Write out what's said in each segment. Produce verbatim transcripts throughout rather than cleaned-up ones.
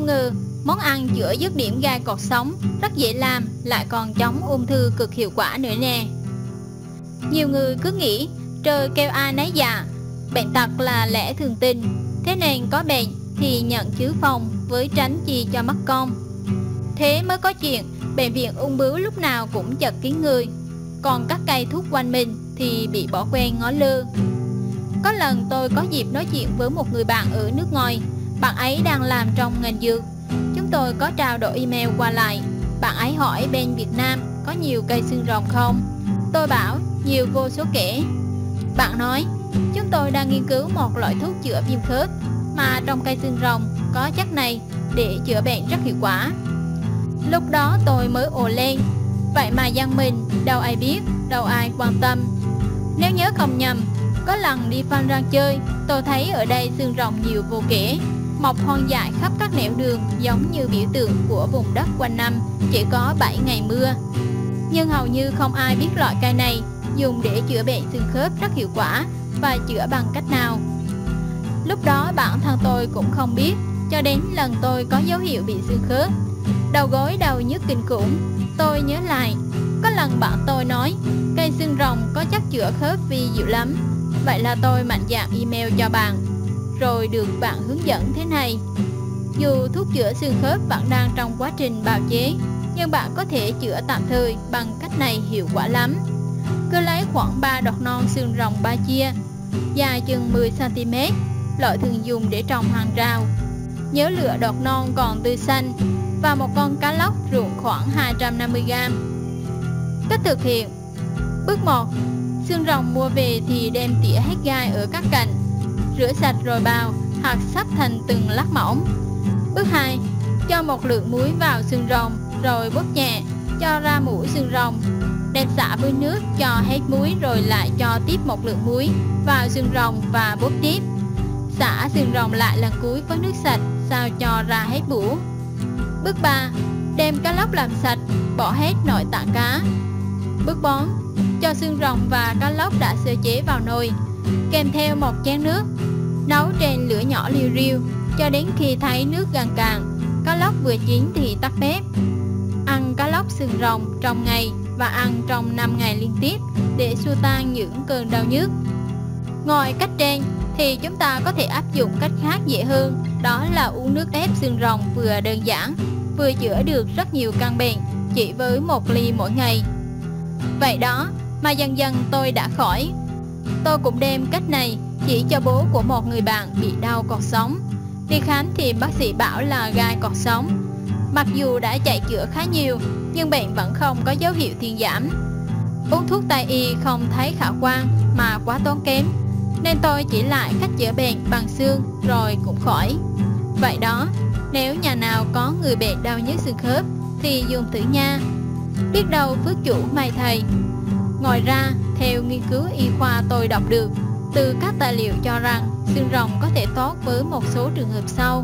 ngờ món ăn chữa dứt điểm gai cột sống rất dễ làm, lại còn chống ung thư cực hiệu quả nữa nè. Nhiều người cứ nghĩ trời kêu ai nấy dạ, bệnh tật là lẽ thường tình, thế nên có bệnh thì nhận chứ phòng với tránh chi cho mất công. Thế mới có chuyện bệnh viện ung bướu lúc nào cũng chật kín người, còn các cây thuốc quanh mình thì bị bỏ quên ngó lơ. Có lần tôi có dịp nói chuyện với một người bạn ở nước ngoài, bạn ấy đang làm trong ngành dược. Chúng tôi có trao đổi email qua lại. Bạn ấy hỏi bên Việt Nam có nhiều cây xương rồng không? Tôi bảo nhiều vô số kể. Bạn nói chúng tôi đang nghiên cứu một loại thuốc chữa viêm khớp mà trong cây xương rồng có chất này để chữa bệnh rất hiệu quả. Lúc đó tôi mới ồ lên, vậy mà dân mình đâu ai biết, đâu ai quan tâm. Nếu nhớ không nhầm, có lần đi Phan Rang chơi, tôi thấy ở đây xương rồng nhiều vô kể, mọc hoang dại khắp các nẻo đường giống như biểu tượng của vùng đất quanh năm chỉ có bảy ngày mưa. Nhưng hầu như không ai biết loại cây này dùng để chữa bệnh xương khớp rất hiệu quả và chữa bằng cách nào. Lúc đó bản thân tôi cũng không biết, cho đến lần tôi có dấu hiệu bị xương khớp, đầu gối đau nhức kinh khủng. Tôi nhớ lại, có lần bạn tôi nói cây xương rồng có chất chữa khớp vi diệu lắm. Vậy là tôi mạnh dạn email cho bạn, rồi được bạn hướng dẫn thế này: dù thuốc chữa xương khớp vẫn đang trong quá trình bào chế, nhưng bạn có thể chữa tạm thời bằng cách này hiệu quả lắm. Cứ lấy khoảng ba đọt non xương rồng ba chia, dài chừng mười xăng ti mét, loại thường dùng để trồng hàng rào. Nhớ lựa đọt non còn tươi xanh và một con cá lóc ruộng khoảng hai trăm năm mươi gam. Cách thực hiện: bước một. Xương rồng mua về thì đem tỉa hết gai ở các cạnh, rửa sạch rồi bào hoặc sắp thành từng lát mỏng. Bước hai. Cho một lượng muối vào xương rồng rồi bóp nhẹ, cho ra mũi xương rồng, đem xả với nước cho hết muối rồi lại cho tiếp một lượng muối vào xương rồng và bóp tiếp. Xả xương rồng lại lần cuối với nước sạch sao cho ra hết mũ. Bước ba. Đem cá lóc làm sạch, bỏ hết nội tạng cá. Bước bốn. Cho xương rồng và cá lóc đã sơ chế vào nồi, kèm theo một chén nước, nấu trên lửa nhỏ liu riu cho đến khi thấy nước gần cạn, cá lóc vừa chín thì tắt bếp. Ăn cá lóc xương rồng trong ngày và ăn trong năm ngày liên tiếp để xua tan những cơn đau nhức. Ngoài cách trên thì chúng ta có thể áp dụng cách khác dễ hơn, đó là uống nước ép xương rồng vừa đơn giản, vừa chữa được rất nhiều căn bệnh chỉ với một ly mỗi ngày. Vậy đó mà dần dần tôi đã khỏi. Tôi cũng đem cách này chỉ cho bố của một người bạn bị đau cột sống. Đi khám thì bác sĩ bảo là gai cột sống. Mặc dù đã chạy chữa khá nhiều, nhưng bệnh vẫn không có dấu hiệu thuyên giảm. Uống thuốc Tây y không thấy khả quan mà quá tốn kém, nên tôi chỉ lại cách chữa bệnh bằng xương rồi cũng khỏi. Vậy đó, nếu nhà nào có người bệnh đau nhức xương khớp thì dùng thử nha, biết đâu phước chủ may thầy. Ngoài ra, theo nghiên cứu y khoa tôi đọc được từ các tài liệu cho rằng xương rồng có thể tốt với một số trường hợp sau: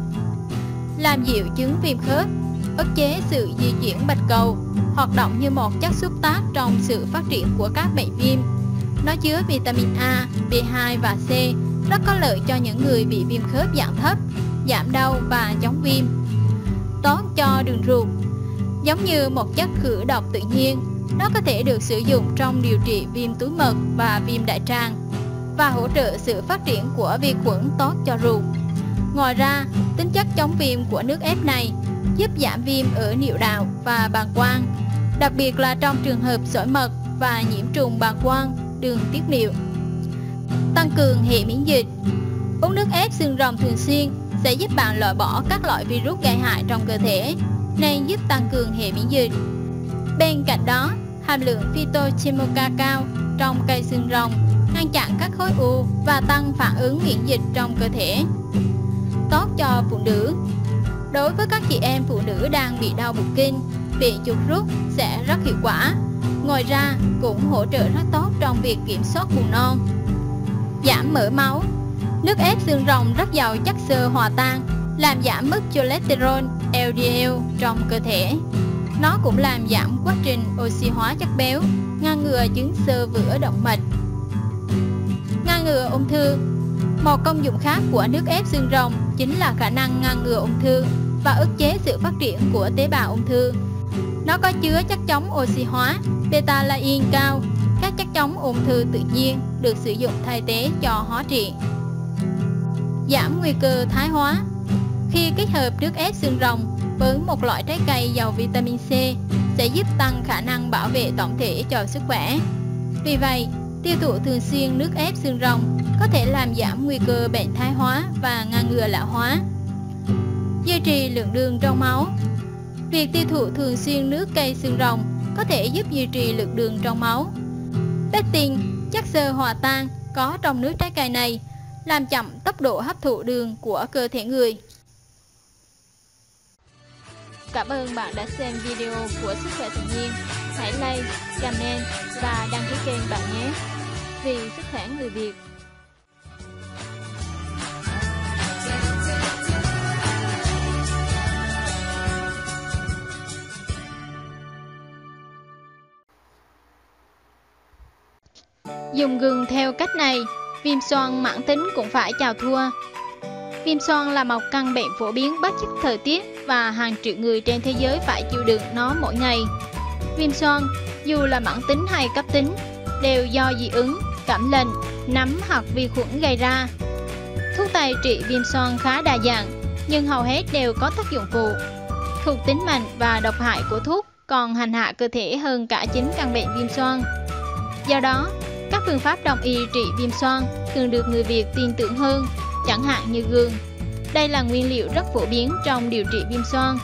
làm dịu chứng viêm khớp, ức chế sự di chuyển bạch cầu, hoạt động như một chất xúc tác trong sự phát triển của các bệnh viêm. Nó chứa vitamin A, B hai và C, rất có lợi cho những người bị viêm khớp dạng thấp, giảm đau và chống viêm. Tốt cho đường ruột, giống như một chất khử độc tự nhiên, nó có thể được sử dụng trong điều trị viêm túi mật và viêm đại tràng và hỗ trợ sự phát triển của vi khuẩn tốt cho ruột. Ngoài ra, tính chất chống viêm của nước ép này giúp giảm viêm ở niệu đạo và bàng quang, đặc biệt là trong trường hợp sỏi mật và nhiễm trùng bàng quang, đường tiết niệu. Tăng cường hệ miễn dịch. Uống nước ép xương rồng thường xuyên sẽ giúp bạn loại bỏ các loại virus gây hại trong cơ thể, nên giúp tăng cường hệ miễn dịch. Bên cạnh đó, hàm lượng phytochemical cao trong cây xương rồng ngăn chặn các khối u và tăng phản ứng miễn dịch trong cơ thể. Tốt cho phụ nữ. Đối với các chị em phụ nữ đang bị đau bụng kinh, bị chuột rút sẽ rất hiệu quả. Ngoài ra, cũng hỗ trợ rất tốt trong việc kiểm soát buồng non. Giảm mỡ máu. Nước ép xương rồng rất giàu chất xơ hòa tan, làm giảm mức cholesterol L D L trong cơ thể. Nó cũng làm giảm quá trình oxy hóa chất béo, ngăn ngừa chứng xơ vữa động mạch. Ngăn ngừa ung thư. Một công dụng khác của nước ép xương rồng chính là khả năng ngăn ngừa ung thư. và ức chế sự phát triển của tế bào ung thư. Nó có chứa chất chống oxy hóa, beta-lain cao, các chất chống ung thư tự nhiên được sử dụng thay thế cho hóa trị. Giảm nguy cơ thái hóa. Khi kết hợp nước ép xương rồng với một loại trái cây giàu vitamin C sẽ giúp tăng khả năng bảo vệ tổng thể cho sức khỏe. Vì vậy, tiêu thụ thường xuyên nước ép xương rồng có thể làm giảm nguy cơ bệnh thái hóa và ngăn ngừa lão hóa. Duy trì lượng đường trong máu. Việc tiêu thụ thường xuyên nước cây xương rồng có thể giúp duy trì lượng đường trong máu. Pectin, chất xơ hòa tan có trong nước trái cây này, làm chậm tốc độ hấp thụ đường của cơ thể người. Cảm ơn bạn đã xem video của Sức khỏe tự nhiên. Hãy like, comment và đăng ký kênh bạn nhé. Vì sức khỏe người Việt. Dùng gừng theo cách này, viêm xoang mãn tính cũng phải chào thua. Viêm xoang là một căn bệnh phổ biến bất chấp thời tiết và hàng triệu người trên thế giới phải chịu đựng nó mỗi ngày. Viêm xoang, dù là mãn tính hay cấp tính, đều do dị ứng, cảm lạnh, nấm hoặc vi khuẩn gây ra. Thuốc tây trị viêm xoang khá đa dạng, nhưng hầu hết đều có tác dụng phụ. Thuộc tính mạnh và độc hại của thuốc còn hành hạ cơ thể hơn cả chính căn bệnh viêm xoang. Do đó, các phương pháp đông y trị viêm xoang thường được người Việt tin tưởng hơn, chẳng hạn như gừng. Đây là nguyên liệu rất phổ biến trong điều trị viêm xoang.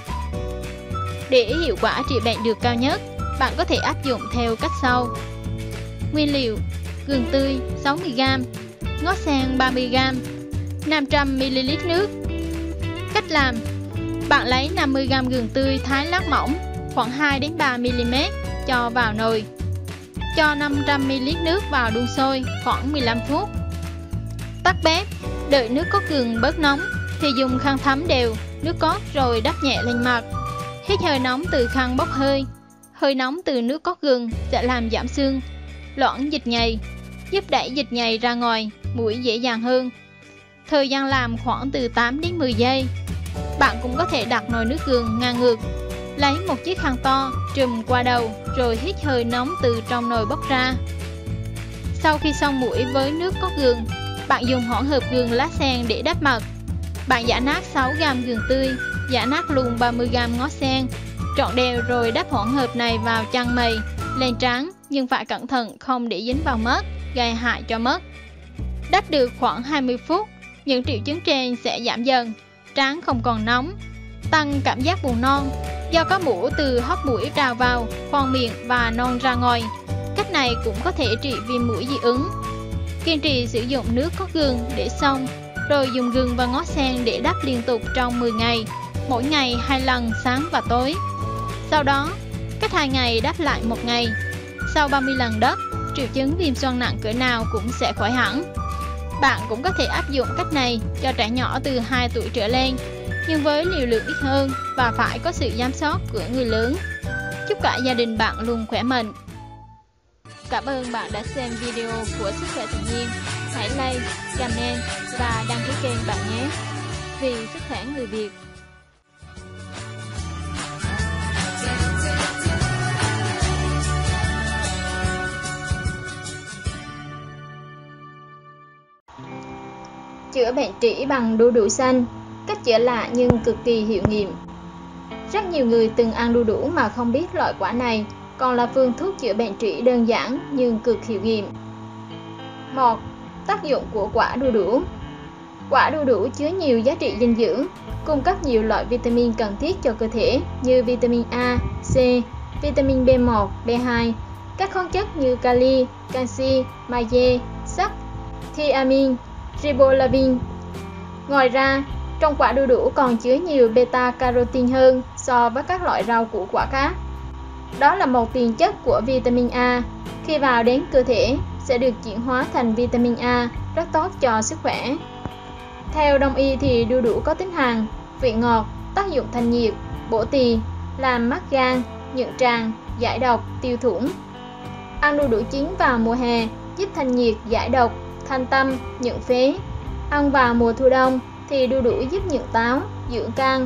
Để hiệu quả trị bệnh được cao nhất, bạn có thể áp dụng theo cách sau. Nguyên liệu: gừng tươi sáu mươi gam, ngó sen ba mươi gam, năm trăm mi li lít nước. Cách làm: bạn lấy năm mươi gam gừng tươi thái lát mỏng, khoảng hai đến ba mi li mét, cho vào nồi. Cho năm trăm mi li lít nước vào đun sôi khoảng mười lăm phút. Tắt bếp, đợi nước cốt gừng bớt nóng thì dùng khăn thấm đều nước cốt rồi đắp nhẹ lên mặt. Hít hơi nóng từ khăn bốc hơi. Hơi nóng từ nước cốt gừng sẽ làm giảm xương, loãng dịch nhầy, giúp đẩy dịch nhầy ra ngoài, mũi dễ dàng hơn. Thời gian làm khoảng từ tám đến mười giây. Bạn cũng có thể đặt nồi nước gừng ngang ngược, lấy một chiếc khăn to trùm qua đầu rồi hít hơi nóng từ trong nồi bốc ra. Sau khi xong mũi với nước cốt gừng, bạn dùng hỗn hợp gừng lá sen để đắp mặt. Bạn giã nát sáu gam gừng tươi, giã nát luôn ba mươi gam ngó sen, trộn đều rồi đắp hỗn hợp này vào chân mày, lên trán, nhưng phải cẩn thận không để dính vào mắt, gây hại cho mắt. Đắp được khoảng hai mươi phút, những triệu chứng trên sẽ giảm dần, trán không còn nóng, tăng cảm giác buồn non do có mủ từ hốc mũi trào vào, khoang miệng và non ra ngoài. Cách này cũng có thể trị viêm mũi dị ứng. Kiên trì sử dụng nước cốt gừng để xong, rồi dùng gừng và ngó sen để đắp liên tục trong mười ngày, mỗi ngày hai lần sáng và tối. Sau đó, cách hai ngày đắp lại một ngày. Sau ba mươi lần đắp, triệu chứng viêm xoang nặng cỡ nào cũng sẽ khỏi hẳn. Bạn cũng có thể áp dụng cách này cho trẻ nhỏ từ hai tuổi trở lên, nhưng với liều lượng ít hơn và phải có sự giám sát của người lớn. Chúc cả gia đình bạn luôn khỏe mạnh. Cảm ơn bạn đã xem video của Sức khỏe tự nhiên. Hãy like, comment và đăng ký kênh bạn nhé. Vì sức khỏe người Việt. Chữa bệnh trĩ bằng đu đủ xanh. Cách chữa lạ nhưng cực kỳ hiệu nghiệm. Rất nhiều người từng ăn đu đủ mà không biết loại quả này còn là phương thuốc chữa bệnh trĩ đơn giản nhưng cực hiệu nghiệm. một. Tác dụng của quả đu đủ. Quả đu đủ chứa nhiều giá trị dinh dưỡng, cung cấp nhiều loại vitamin cần thiết cho cơ thể như vitamin A, C, vitamin B một, B hai, các khoáng chất như kali, canxi, magie, sắt, thiamin, ribolavin. Ngoài ra, trong quả đu đủ còn chứa nhiều beta-carotene hơn so với các loại rau củ quả khác. Đó là một tiền chất của vitamin A. Khi vào đến cơ thể, sẽ được chuyển hóa thành vitamin A, rất tốt cho sức khỏe. Theo Đông y thì đu đủ có tính hàn, vị ngọt, tác dụng thanh nhiệt, bổ tỳ, làm mát gan, nhuận tràng, giải độc, tiêu thủng. Ăn đu đủ chín vào mùa hè giúp thanh nhiệt, giải độc, thanh tâm, nhuận phế. Ăn vào mùa thu đông thì đu đủ giúp nhuận táo, dưỡng can.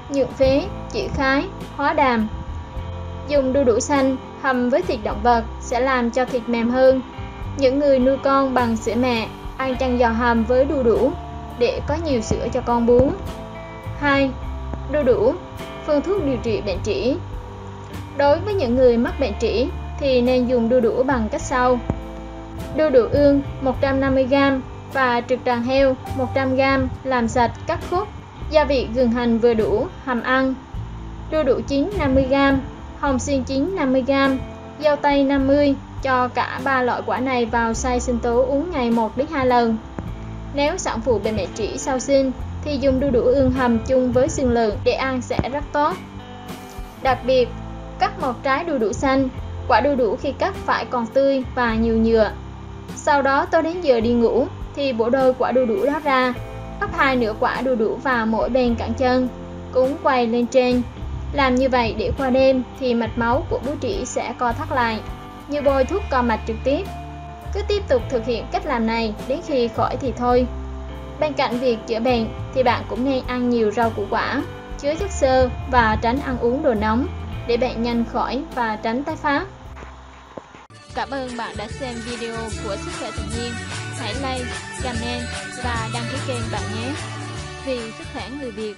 nhượng phế, chữa khái, hóa đàm. Dùng đu đủ xanh hầm với thịt động vật sẽ làm cho thịt mềm hơn. Những người nuôi con bằng sữa mẹ ăn chăn giò hầm với đu đủ để có nhiều sữa cho con bú. hai. Đu đủ, phương thuốc điều trị bệnh trĩ. Đối với những người mắc bệnh trĩ thì nên dùng đu đủ bằng cách sau. Đu đủ ương một trăm năm mươi gam và trực tràng heo một trăm gam làm sạch cắt khúc, gia vị gừng hành vừa đủ hầm ăn. Đu đủ chín năm mươi gam, hồng xiên chín năm mươi gam, dâu tây năm mươi, cho cả ba loại quả này vào xay sinh tố uống ngày một đến hai lần. Nếu sản phụ bị mẹ trĩ sau sinh thì dùng đu đủ ương hầm chung với xương lợn để ăn sẽ rất tốt. Đặc biệt, cắt một trái đu đủ xanh, quả đu đủ khi cắt phải còn tươi và nhiều nhựa. Sau đó tới đến giờ đi ngủ thì bổ đôi quả đu đủ đó ra, gấp hai nửa quả đu đủ vào mỗi bên cẳng chân, cúng quay lên trên. Làm như vậy để qua đêm thì mạch máu của bú trĩ sẽ co thắt lại, như bôi thuốc co mạch trực tiếp. Cứ tiếp tục thực hiện cách làm này đến khi khỏi thì thôi. Bên cạnh việc chữa bệnh thì bạn cũng nên ăn nhiều rau củ quả, chứa chất xơ và tránh ăn uống đồ nóng để bệnh nhanh khỏi và tránh tái phát. Cảm ơn bạn đã xem video của Sức khỏe tự nhiên. Hãy like, comment và đăng ký kênh bạn nhé. Vì sức khỏe người Việt.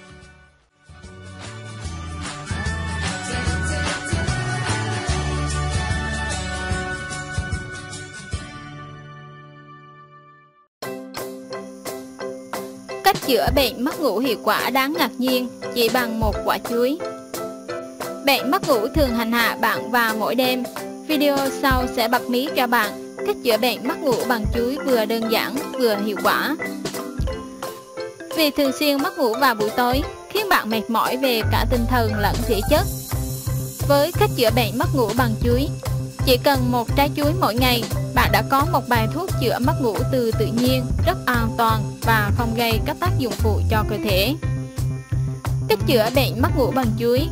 Cách chữa bệnh mất ngủ hiệu quả đáng ngạc nhiên chỉ bằng một quả chuối. Bệnh mất ngủ thường hành hạ bạn vào mỗi đêm. Video sau sẽ bật mí cho bạn cách chữa bệnh mất ngủ bằng chuối vừa đơn giản vừa hiệu quả. Vì thường xuyên mất ngủ vào buổi tối khiến bạn mệt mỏi về cả tinh thần lẫn thể chất. Với cách chữa bệnh mất ngủ bằng chuối, chỉ cần một trái chuối mỗi ngày, bạn đã có một bài thuốc chữa mất ngủ từ tự nhiên, rất an toàn và không gây các tác dụng phụ cho cơ thể. Cách chữa bệnh mất ngủ bằng chuối.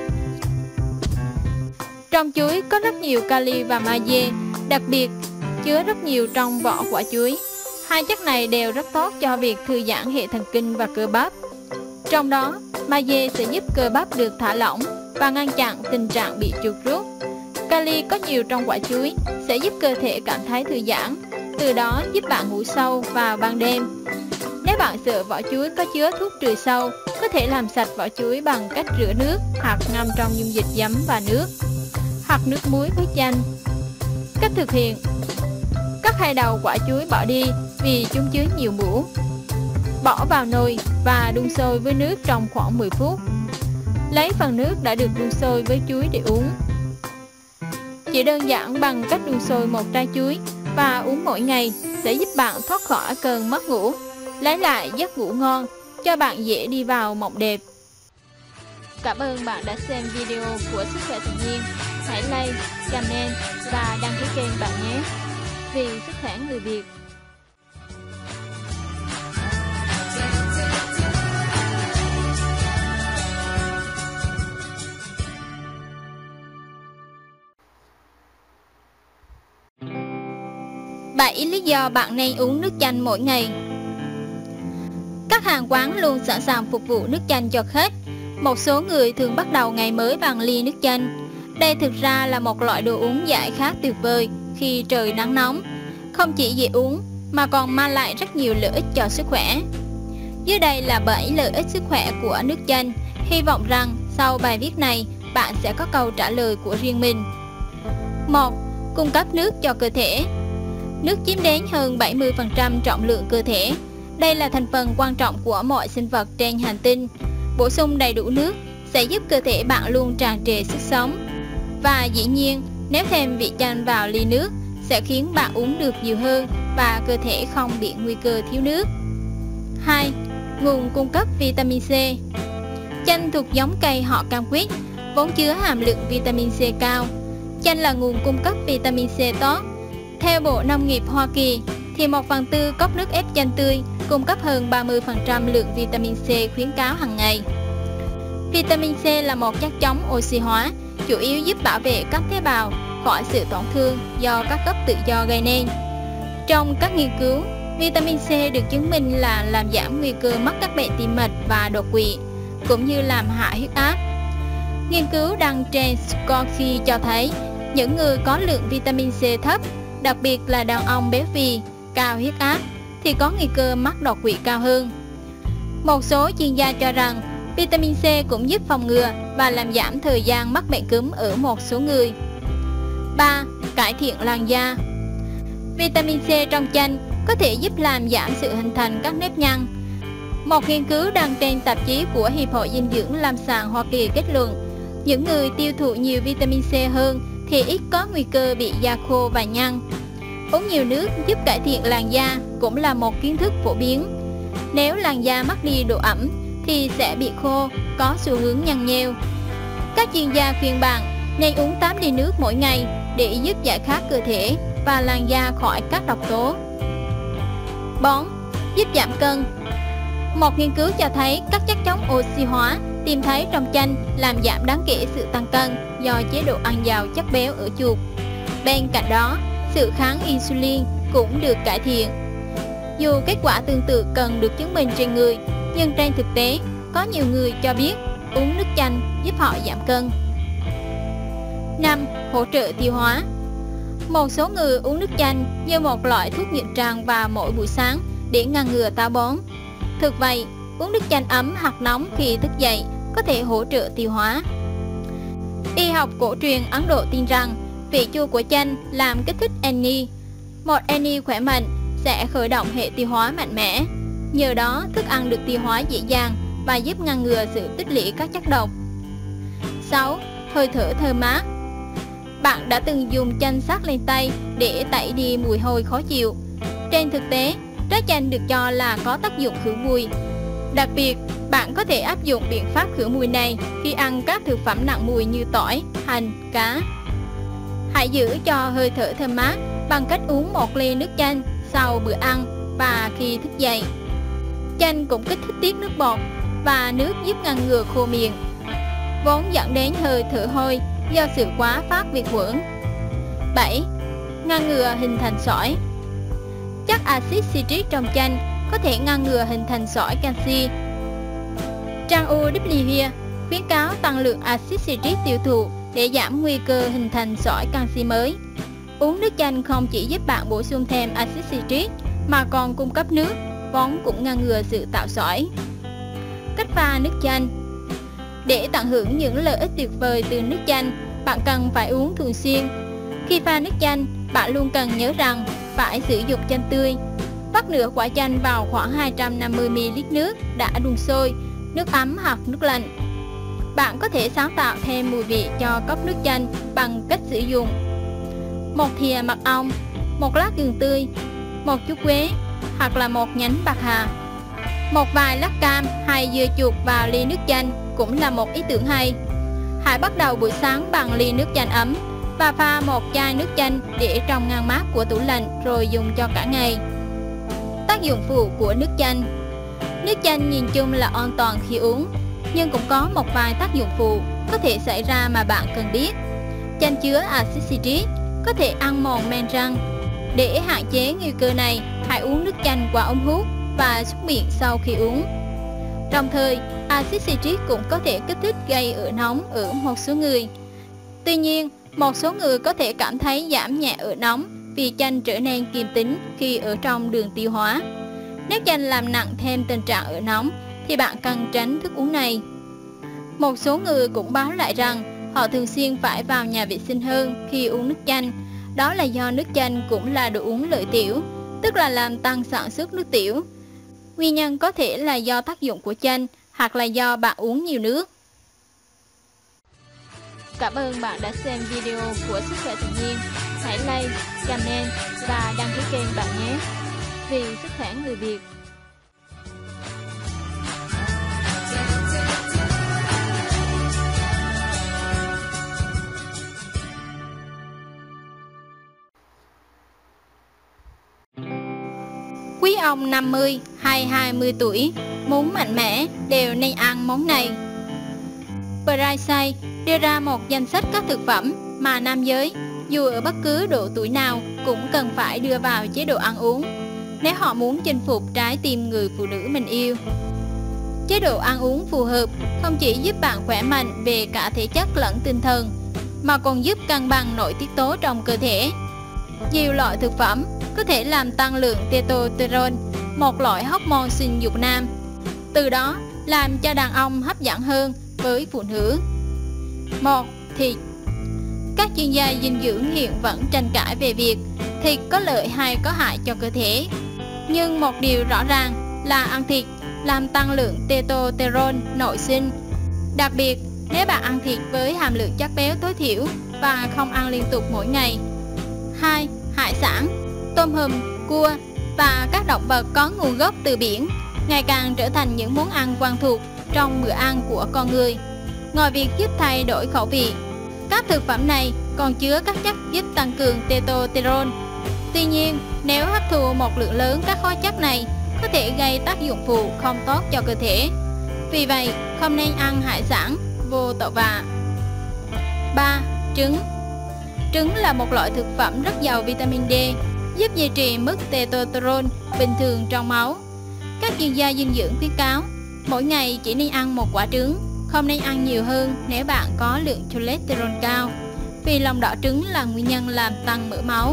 Trong chuối có rất nhiều kali và magie, đặc biệt chứa rất nhiều trong vỏ quả chuối. Hai chất này đều rất tốt cho việc thư giãn hệ thần kinh và cơ bắp. Trong đó, magie sẽ giúp cơ bắp được thả lỏng và ngăn chặn tình trạng bị chuột rút. Kali có nhiều trong quả chuối sẽ giúp cơ thể cảm thấy thư giãn, từ đó giúp bạn ngủ sâu vào ban đêm. Nếu bạn sợ vỏ chuối có chứa thuốc trừ sâu, có thể làm sạch vỏ chuối bằng cách rửa nước hoặc ngâm trong dung dịch giấm và nước, hoặc nước muối với chanh. Cách thực hiện: cắt hai đầu quả chuối bỏ đi vì chúng chứa nhiều mủ. Bỏ vào nồi và đun sôi với nước trong khoảng mười phút. Lấy phần nước đã được đun sôi với chuối để uống. Chỉ đơn giản bằng cách đun sôi một trái chuối và uống mỗi ngày sẽ giúp bạn thoát khỏi cơn mất ngủ, lấy lại giấc ngủ ngon, cho bạn dễ đi vào mộng đẹp. Cảm ơn bạn đã xem video của Sức khỏe tự nhiên. Hãy like, comment và đăng ký kênh bạn nhé. Vì sức khỏe người Việt. bảy lý do bạn nên uống nước chanh mỗi ngày. Các hàng quán luôn sẵn sàng phục vụ nước chanh cho khách. Một số người thường bắt đầu ngày mới bằng ly nước chanh. Đây thực ra là một loại đồ uống giải khát tuyệt vời khi trời nắng nóng. Không chỉ dễ uống mà còn mang lại rất nhiều lợi ích cho sức khỏe. Dưới đây là bảy lợi ích sức khỏe của nước chanh. Hy vọng rằng sau bài viết này bạn sẽ có câu trả lời của riêng mình. một. Cung cấp nước cho cơ thể. Nước chiếm đến hơn bảy mươi phần trăm trọng lượng cơ thể. Đây là thành phần quan trọng của mọi sinh vật trên hành tinh. Bổ sung đầy đủ nước sẽ giúp cơ thể bạn luôn tràn trề sức sống. Và dĩ nhiên, nếu thêm vị chanh vào ly nước sẽ khiến bạn uống được nhiều hơn và cơ thể không bị nguy cơ thiếu nước. hai. Nguồn cung cấp vitamin C. Chanh thuộc giống cây họ cam quýt, vốn chứa hàm lượng vitamin C cao. Chanh là nguồn cung cấp vitamin C tốt. Theo Bộ Nông nghiệp Hoa Kỳ, thì một phần tư cốc nước ép chanh tươi cung cấp hơn ba mươi phần trăm lượng vitamin C khuyến cáo hàng ngày. Vitamin C là một chất chống oxy hóa, chủ yếu giúp bảo vệ các tế bào khỏi sự tổn thương do các gốc tự do gây nên. Trong các nghiên cứu, vitamin C được chứng minh là làm giảm nguy cơ mắc các bệnh tim mạch và đột quỵ, cũng như làm hạ huyết áp. Nghiên cứu đăng trên Scotty cho thấy những người có lượng vitamin C thấp, đặc biệt là đàn ông béo phì, cao huyết áp, thì có nguy cơ mắc đột quỵ cao hơn. Một số chuyên gia cho rằng vitamin C cũng giúp phòng ngừa và làm giảm thời gian mắc bệnh cúm ở một số người. ba. Cải thiện làn da. Vitamin C trong chanh có thể giúp làm giảm sự hình thành các nếp nhăn. Một nghiên cứu đăng trên tạp chí của Hiệp hội Dinh dưỡng Lâm sàng Hoa Kỳ kết luận, những người tiêu thụ nhiều vitamin C hơn thì ít có nguy cơ bị da khô và nhăn. Uống nhiều nước giúp cải thiện làn da cũng là một kiến thức phổ biến. Nếu làn da mất đi độ ẩm thì sẽ bị khô, có xu hướng nhăn nheo. Các chuyên gia khuyên bạn nên uống tám ly nước mỗi ngày để giúp giải khát cơ thể và làn da khỏi các độc tố. bốn. Giúp giảm cân. Một nghiên cứu cho thấy các chất chống oxy hóa tìm thấy trong chanh làm giảm đáng kể sự tăng cân do chế độ ăn giàu chất béo ở chuột. Bên cạnh đó, sự kháng insulin cũng được cải thiện. Dù kết quả tương tự cần được chứng minh trên người, nhưng trên thực tế, có nhiều người cho biết uống nước chanh giúp họ giảm cân. năm. Hỗ trợ tiêu hóa. Một số người uống nước chanh như một loại thuốc nhuận tràng vào mỗi buổi sáng để ngăn ngừa táo bón. Thực vậy, uống nước chanh ấm hoặc nóng khi thức dậy có thể hỗ trợ tiêu hóa. Y học cổ truyền Ấn Độ tin rằng vị chua của chanh làm kích thích ani. Một ani khỏe mạnh sẽ khởi động hệ tiêu hóa mạnh mẽ. Nhờ đó, thức ăn được tiêu hóa dễ dàng và giúp ngăn ngừa sự tích lũy các chất độc. sáu. Hơi thở thơm mát. Bạn đã từng dùng chanh sắc lên tay để tẩy đi mùi hôi khó chịu. Trên thực tế, trái chanh được cho là có tác dụng khử mùi. Đặc biệt, bạn có thể áp dụng biện pháp khử mùi này khi ăn các thực phẩm nặng mùi như tỏi, hành, cá. Hãy giữ cho hơi thở thơm mát bằng cách uống một ly nước chanh sau bữa ăn và khi thức dậy. Chanh cũng kích thích tiết nước bọt và nước giúp ngăn ngừa khô miệng, vốn dẫn đến hơi thở hôi do sự quá phát vi khuẩn. bảy. Ngăn ngừa hình thành sỏi. Chất axit citric trong chanh có thể ngăn ngừa hình thành sỏi canxi. Trang u vê kép hát khuyến cáo tăng lượng axit citric tiêu thụ để giảm nguy cơ hình thành sỏi canxi mới. Uống nước chanh không chỉ giúp bạn bổ sung thêm axit citric mà còn cung cấp nước, vốn cũng ngăn ngừa sự tạo sỏi. Cách pha nước chanh. Để tận hưởng những lợi ích tuyệt vời từ nước chanh, bạn cần phải uống thường xuyên. Khi pha nước chanh, bạn luôn cần nhớ rằng phải sử dụng chanh tươi. Vắt nửa quả chanh vào khoảng hai trăm năm mươi mi li lít nước đã đun sôi, nước ấm hoặc nước lạnh. Bạn có thể sáng tạo thêm mùi vị cho cốc nước chanh bằng cách sử dụng một thìa mật ong, một lát gừng tươi, một chút quế hoặc là một nhánh bạc hà. Một vài lát cam hay dưa chuột vào ly nước chanh cũng là một ý tưởng hay. Hãy bắt đầu buổi sáng bằng ly nước chanh ấm và pha một chai nước chanh để trong ngăn mát của tủ lạnh rồi dùng cho cả ngày. Tác dụng phụ của nước chanh. Nước chanh nhìn chung là an toàn khi uống, nhưng cũng có một vài tác dụng phụ có thể xảy ra mà bạn cần biết. Chanh chứa axit citric có thể ăn mòn men răng. Để hạn chế nguy cơ này, hãy uống nước chanh qua ống hút và súc miệng sau khi uống. Đồng thời, axit citric cũng có thể kích thích gây ợ nóng ở một số người. Tuy nhiên, một số người có thể cảm thấy giảm nhẹ ợ nóng vì chanh trở nên kiềm tính khi ở trong đường tiêu hóa. Nếu chanh làm nặng thêm tình trạng ợ nóng thì bạn cần tránh thức uống này. Một số người cũng báo lại rằng họ thường xuyên phải vào nhà vệ sinh hơn khi uống nước chanh. Đó là do nước chanh cũng là đồ uống lợi tiểu, tức là làm tăng sản xuất nước tiểu. Nguyên nhân có thể là do tác dụng của chanh hoặc là do bạn uống nhiều nước. Cảm ơn bạn đã xem video của Sức khỏe tự nhiên. Hãy like, comment và đăng ký kênh bạn nhé. Vì sức khỏe người Việt. Quý ông năm mươi hay hai mươi tuổi muốn mạnh mẽ đều nên ăn món này. Brightside đưa ra một danh sách các thực phẩm mà nam giới dù ở bất cứ độ tuổi nào cũng cần phải đưa vào chế độ ăn uống nếu họ muốn chinh phục trái tim người phụ nữ mình yêu. Chế độ ăn uống phù hợp không chỉ giúp bạn khỏe mạnh về cả thể chất lẫn tinh thần, mà còn giúp cân bằng nội tiết tố trong cơ thể. Nhiều loại thực phẩm có thể làm tăng lượng testosterone, một loại hormone sinh dục nam, từ đó làm cho đàn ông hấp dẫn hơn với phụ nữ. một. Thịt. Các chuyên gia dinh dưỡng hiện vẫn tranh cãi về việc thịt có lợi hay có hại cho cơ thể. Nhưng một điều rõ ràng là ăn thịt làm tăng lượng testosterone nội sinh, đặc biệt nếu bạn ăn thịt với hàm lượng chất béo tối thiểu và không ăn liên tục mỗi ngày. hai. Hải sản. Tôm hùm, cua và các động vật có nguồn gốc từ biển ngày càng trở thành những món ăn quen thuộc trong bữa ăn của con người. Ngoài việc giúp thay đổi khẩu vị, các thực phẩm này còn chứa các chất giúp tăng cường testosterone. Tuy nhiên, nếu hấp thụ một lượng lớn các hóa chất này có thể gây tác dụng phụ không tốt cho cơ thể. Vì vậy, không nên ăn hải sản vô tội vạ. ba. Trứng. Trứng là một loại thực phẩm rất giàu vitamin D, giúp duy trì mức testosterone bình thường trong máu. Các chuyên gia dinh dưỡng khuyến cáo mỗi ngày chỉ nên ăn một quả trứng, không nên ăn nhiều hơn nếu bạn có lượng cholesterol cao, vì lòng đỏ trứng là nguyên nhân làm tăng mỡ máu.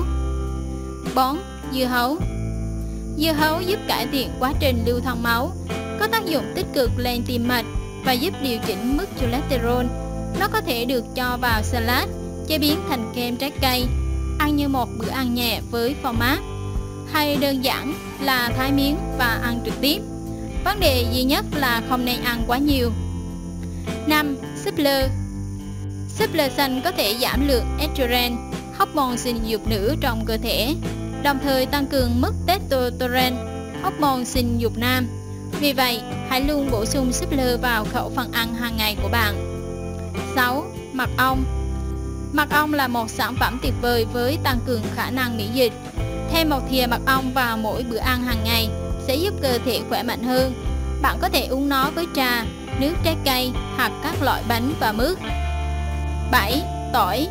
bốn. Dưa hấu. Dưa hấu giúp cải thiện quá trình lưu thông máu, có tác dụng tích cực lên tim mạch và giúp điều chỉnh mức cholesterol. Nó có thể được cho vào salad, chế biến thành kem trái cây, ăn như một bữa ăn nhẹ với phô mát, hay đơn giản là thái miếng và ăn trực tiếp. Vấn đề duy nhất là không nên ăn quá nhiều. năm. Súp lơ. Súp lơ xanh có thể giảm lượng estrogen, hormone sinh dục nữ trong cơ thể, đồng thời tăng cường mức testosterone, hormone sinh dục nam. Vì vậy, hãy luôn bổ sung súp lơ vào khẩu phần ăn hàng ngày của bạn. sáu. Mật ong. Mật ong là một sản phẩm tuyệt vời với tăng cường khả năng miễn dịch. Thêm một thìa mật ong vào mỗi bữa ăn hàng ngày sẽ giúp cơ thể khỏe mạnh hơn. Bạn có thể uống nó với trà, nước trái cây hoặc các loại bánh và mứt. bảy. Tỏi.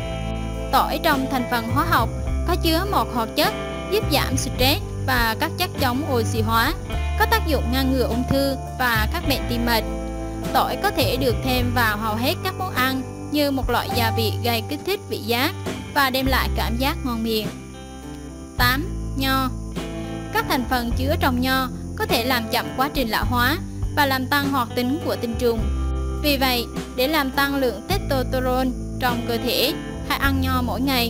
Tỏi trong thành phần hóa học có chứa một hoạt chất giúp giảm stress và các chất chống oxy hóa, có tác dụng ngăn ngừa ung thư và các bệnh tim mạch. Tỏi có thể được thêm vào hầu hết các món ăn như một loại gia vị gây kích thích vị giác và đem lại cảm giác ngon miệng. tám. Nho. Các thành phần chứa trong nho có thể làm chậm quá trình lão hóa và làm tăng hoạt tính của tinh trùng. Vì vậy, để làm tăng lượng testosterone trong cơ thể, hãy ăn nho mỗi ngày.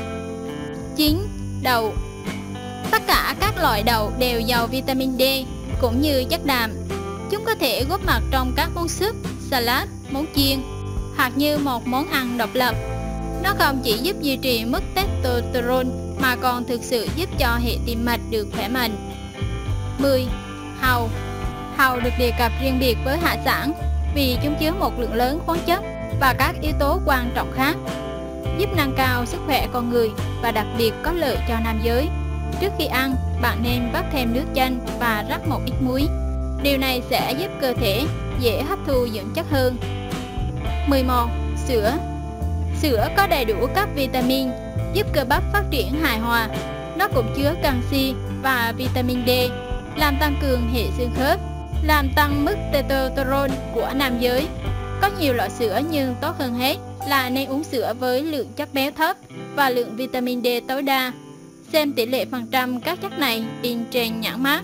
chín. Đậu. Tất cả các loại đậu đều giàu vitamin D cũng như chất đạm. Chúng có thể góp mặt trong các món súp, salad, món chiên hoặc như một món ăn độc lập. Nó không chỉ giúp duy trì mức testosterone mà còn thực sự giúp cho hệ tim mạch được khỏe mạnh. mười. Hàu. Hàu được đề cập riêng biệt với hải sản vì chúng chứa một lượng lớn khoáng chất và các yếu tố quan trọng khác, giúp nâng cao sức khỏe con người và đặc biệt có lợi cho nam giới. Trước khi ăn, bạn nên vắt thêm nước chanh và rắc một ít muối. Điều này sẽ giúp cơ thể dễ hấp thu dưỡng chất hơn. mười một. Sữa. Sữa có đầy đủ các vitamin giúp cơ bắp phát triển hài hòa. Nó cũng chứa canxi và vitamin D, làm tăng cường hệ xương khớp, làm tăng mức testosterone của nam giới. Có nhiều loại sữa nhưng tốt hơn hết là nên uống sữa với lượng chất béo thấp và lượng vitamin D tối đa. Xem tỷ lệ phần trăm các chất này in trên nhãn mác.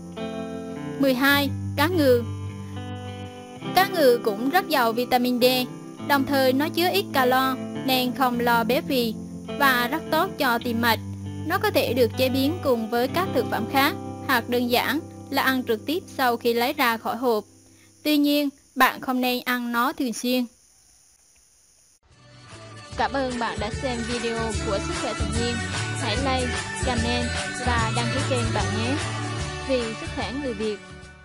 mười hai. Cá ngừ. Cá ngừ cũng rất giàu vitamin D, đồng thời nó chứa ít calo nên không lo béo phì và rất tốt cho tim mạch. Nó có thể được chế biến cùng với các thực phẩm khác hoặc đơn giản là ăn trực tiếp sau khi lấy ra khỏi hộp. Tuy nhiên, bạn không nên ăn nó thường xuyên. Cảm ơn bạn đã xem video của Sức khỏe tự nhiên. Hãy like, comment và đăng ký kênh bạn nhé. Vì sức khỏe người Việt.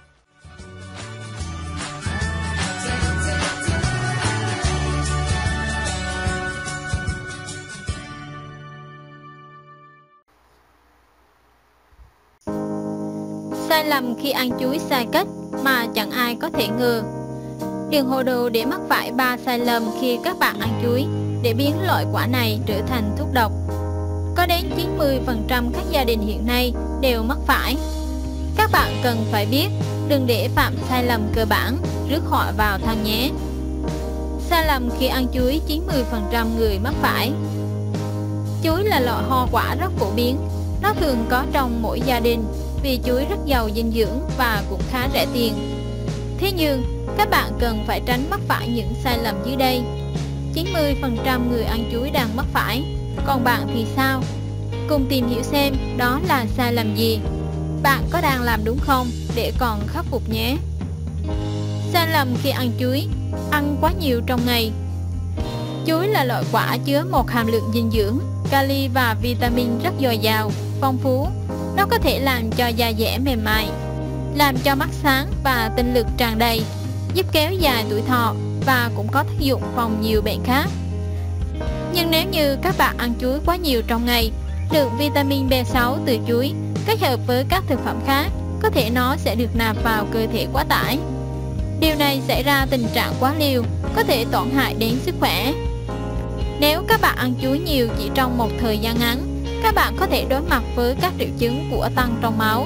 Sai lầm khi ăn chuối sai cách mà chẳng ai có thể ngờ. Đừng hồ đồ để mắc phải ba sai lầm khi các bạn ăn chuối để biến loại quả này trở thành thuốc độc. Có đến chín mươi phần trăm các gia đình hiện nay đều mắc phải. các bạn cần phải biết đừng để phạm sai lầm cơ bản, rước họa vào thân nhé. Sai lầm khi ăn chuối chín mươi phần trăm người mắc phải. Chuối là loại hoa quả rất phổ biến, nó thường có trong mỗi gia đình vì chuối rất giàu dinh dưỡng và cũng khá rẻ tiền. Thế nhưng, các bạn cần phải tránh mắc phải những sai lầm dưới đây. chín mươi phần trăm người ăn chuối đang mắc phải, còn bạn thì sao? Cùng tìm hiểu xem đó là sai lầm gì. Bạn có đang làm đúng không để còn khắc phục nhé. Sai lầm khi ăn chuối: ăn quá nhiều trong ngày. Chuối là loại quả chứa một hàm lượng dinh dưỡng, kali và vitamin rất dồi dào, phong phú. Nó có thể làm cho da dẻ mềm mại, làm cho mắt sáng và tinh lực tràn đầy, giúp kéo dài tuổi thọ và cũng có tác dụng phòng nhiều bệnh khác. Nhưng nếu như các bạn ăn chuối quá nhiều trong ngày, lượng vitamin B sáu từ chuối kết hợp với các thực phẩm khác, có thể nó sẽ được nạp vào cơ thể quá tải. Điều này xảy ra tình trạng quá liều, có thể tổn hại đến sức khỏe. Nếu các bạn ăn chuối nhiều chỉ trong một thời gian ngắn, các bạn có thể đối mặt với các triệu chứng của tăng trong máu.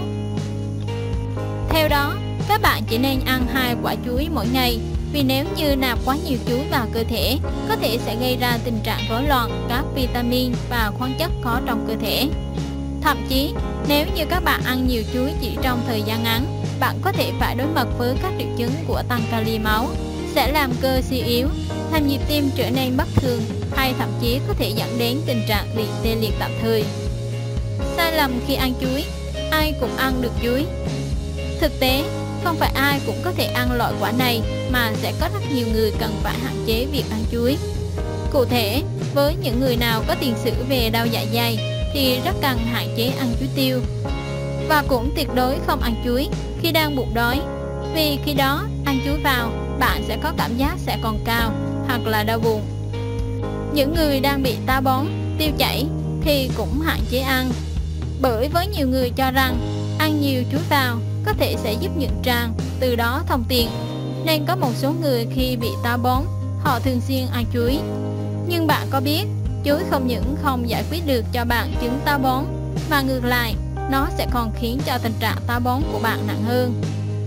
Theo đó, các bạn chỉ nên ăn hai quả chuối mỗi ngày, vì nếu như nạp quá nhiều chuối vào cơ thể, có thể sẽ gây ra tình trạng rối loạn các vitamin và khoáng chất có trong cơ thể. Thậm chí, nếu như các bạn ăn nhiều chuối chỉ trong thời gian ngắn, bạn có thể phải đối mặt với các triệu chứng của tăng kali máu, sẽ làm cơ suy yếu, làm nhịp tim trở nên bất thường, hay thậm chí có thể dẫn đến tình trạng bị tê liệt tạm thời. Sai lầm khi ăn chuối: ai cũng ăn được chuối. Thực tế, không phải ai cũng có thể ăn loại quả này, mà sẽ có rất nhiều người cần phải hạn chế việc ăn chuối. Cụ thể, với những người nào có tiền sử về đau dạ dày thì rất cần hạn chế ăn chuối tiêu. Và cũng tuyệt đối không ăn chuối khi đang bụng đói, vì khi đó ăn chuối vào, bạn sẽ có cảm giác sẽ còn cao hoặc là đau bụng. Những người đang bị táo bón, tiêu chảy thì cũng hạn chế ăn, bởi với nhiều người cho rằng ăn nhiều chuối vào có thể sẽ giúp nhuận tràng, từ đó thông tiền, nên có một số người khi bị táo bón, họ thường xuyên ăn chuối. Nhưng bạn có biết, chuối không những không giải quyết được cho bạn chứng táo bón, mà ngược lại, nó sẽ còn khiến cho tình trạng táo bón của bạn nặng hơn.